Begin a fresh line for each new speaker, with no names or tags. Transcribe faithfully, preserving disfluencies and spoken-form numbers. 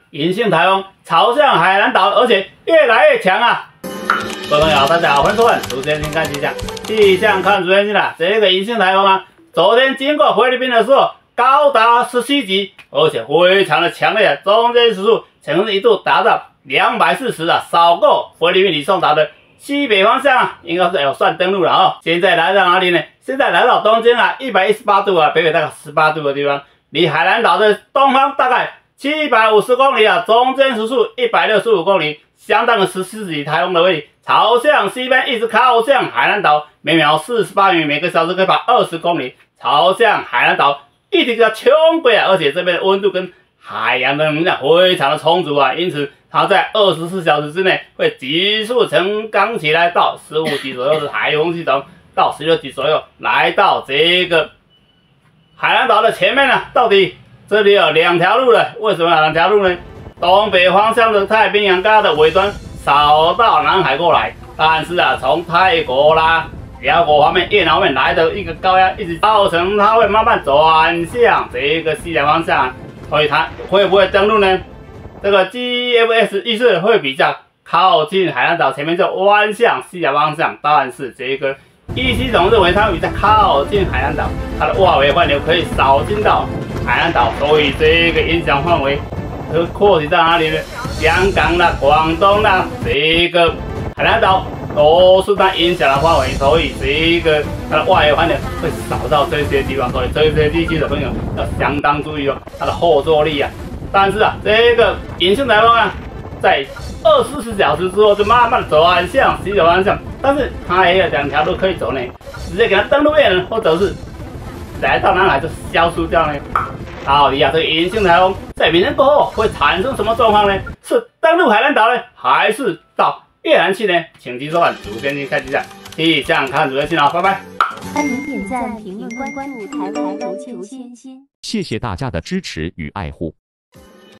银性台风朝向海南岛，而且越来越强啊！各位朋友，大家好，欢迎收看《主持人先看气象》，气象看主持人啦。这个银性台风啊，昨天经过菲律宾的时候，高达十七级，而且非常的强烈，中间时速曾经一度达到两百四十啊，扫过菲律宾吕宋岛的西北方向啊，应该是有算登陆了哦。现在来到哪里呢？现在来到东经啊，一百一十八度啊，北纬大概十八度的地方，离海南岛的东方大概七百五十公里啊，中间时速一百六十五公里，相当于十四级台风的位置，朝向西边一直靠向海南岛，每秒四十八米，每个小时可以跑二十公里，朝向海南岛一直要冲过啊，而且这边的温度跟海洋的能量非常的充足啊，因此它在二十四小时之内会急速成长起来到十五级左右的台风系统，到十六级左右来到这个海南岛的前面呢。到底这里有两条路了，为什么有两条路呢？东北方向的太平洋高的尾端扫到南海过来，但是啊，从泰国啦、辽国方面、越南方面来的一个高压，一直造成它会慢慢转向这个西南方向，所以它会不会登陆呢？这个 G F S 意思会比较靠近海南岛前面就弯向西南方向，但是这个一系统认为它比较靠近海南岛，它的外围环流可以扫进到海南岛，所以这个影响范围会扩及到哪里呢？香港啦、广东啦，这个海南岛都是它影响的范围，所以这个它的外围环流会扫到这些地方，所以这些地区的朋友要相当注意哦，它的后坐力啊。但是啊，这个银性台风啊，在二十四小时之后就慢慢转向西北方向，但是它也有两条路可以走呢，直接给它登陆越南，或者是来到南海就消失掉呢。到底啊，这个银性台风在明天过后会产生什么状况呢？是登陆海南岛呢，还是到越南去呢？请继续收看主持人看气象，气象看主持人信号，拜拜。
欢迎点赞、评论、关注台湾如球先。
谢谢大家的支持与爱护。